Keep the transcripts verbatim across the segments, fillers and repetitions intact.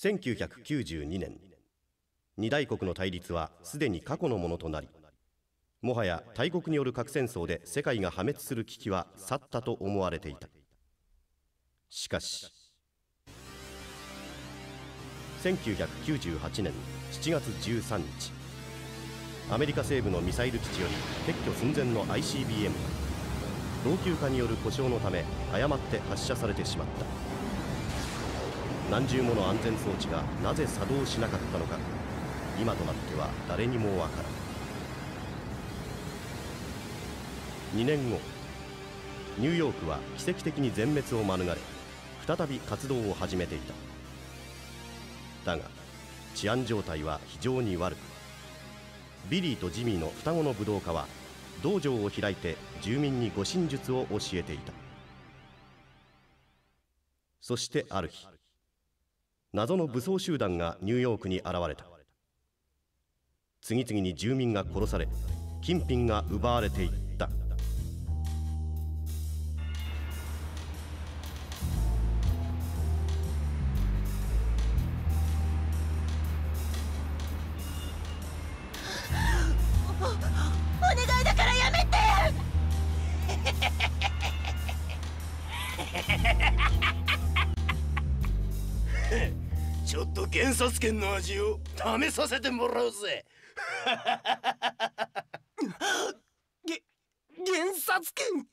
せんきゅうひゃくきゅうじゅうにねん、二大国の対立はすでに過去のものとなり、もはや大国による核戦争で世界が破滅する危機は去ったと思われていた。しかしせんきゅうひゃくきゅうじゅうはちねんしちがつじゅうさんにち、アメリカ西部のミサイル基地より撤去寸前の アイシービーエム が老朽化による故障のため誤って発射されてしまった。何重もの安全装置がなぜ作動しなかったのか、今となっては誰にもわからん。にねんご、ニューヨークは奇跡的に全滅を免れ、再び活動を始めていた。だが治安状態は非常に悪く、ビリーとジミーの双子の武道家は道場を開いて住民に護身術を教えていた。そしてある日、謎の武装集団がニューヨークに現れた。次々に住民が殺され、金品が奪われていった。 お願いだからやめてちょっと検察権の味を試させてもらうぜ。 げ検察権。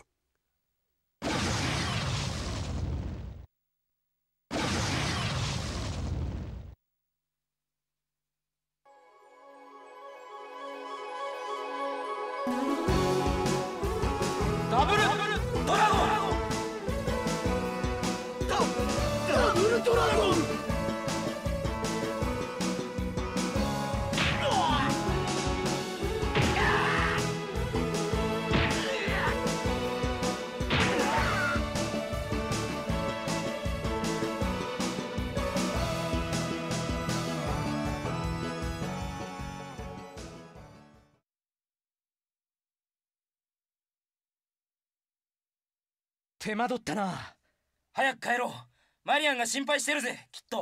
ダブルドラゴン。 ダダブルドラゴン。 手間取ったな。早く帰ろう。マリアンが心配してるぜ、きっと。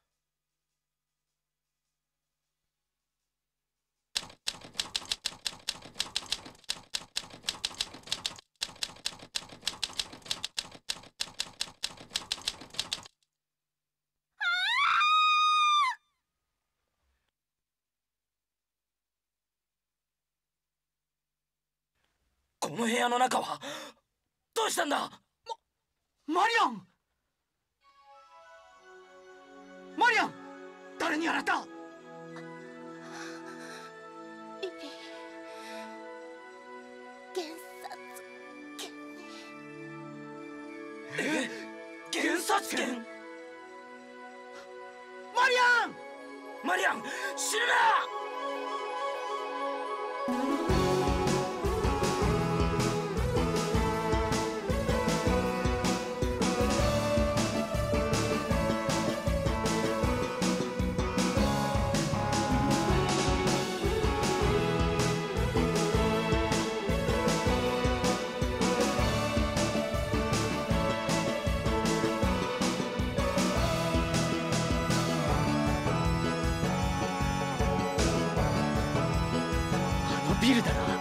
この部屋の中はどうしたんだ。 マリアンマリアン、誰にやられた。 リリー、検察権に。 え、検察権。 マリアンマリアン、死ぬな。 ビルだな。